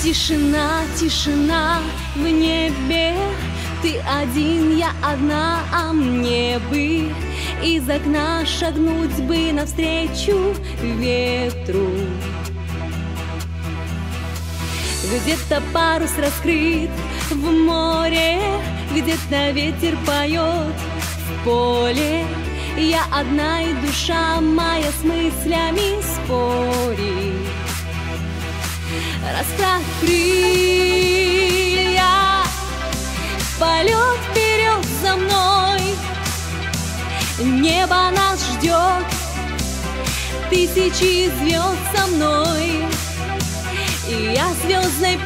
Тишина, тишина в небе, ты один, я одна, а мне бы из окна шагнуть бы навстречу ветру. Где-то парус раскрыт в море, где-то ветер поет в поле. Я одна, и душа моя с мыслями спорит. Расправь крылья, полет вперед за мной. Небо нас ждет, тысячи звезд со мной. И я звездной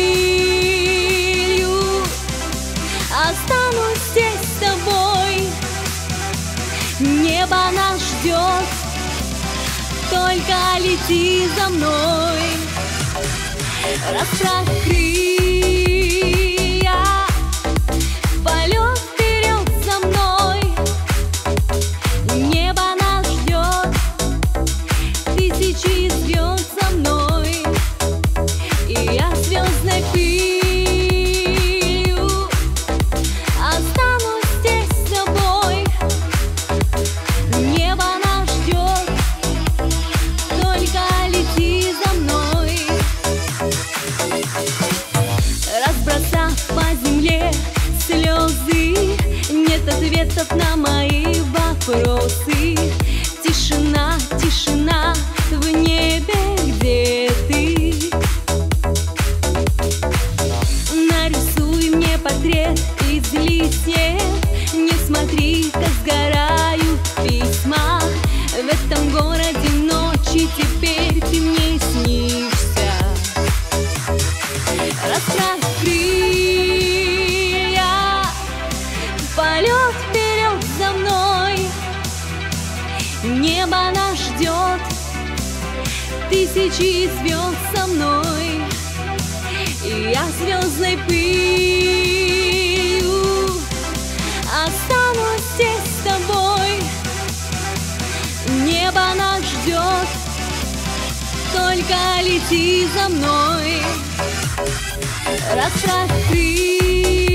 пылью останусь здесь с тобой. Небо нас ждет, только лети за мной. Расправь крылья, полет вперед за мной. Небо нас ждет, тысячи звезд со мной. И я звездной пылью останусь здесь с тобой. Небо нас ждет, только лети за мной. Разбросав по земле слезы, нет ответов на мои вопросы. Тишина, тишина в небе, где ты? Нарисуй мне портрет из листьев. Не смотри, как сгорают письма. В этом городе ночи теперь ты мне снишься. Расправь крылья, полет вперед за мной. Небо нас ждет, тысячи звезд со мной. И я звездной пылью останусь здесь с тобой. Небо нас ждет, только лети за мной. Расправь крылья.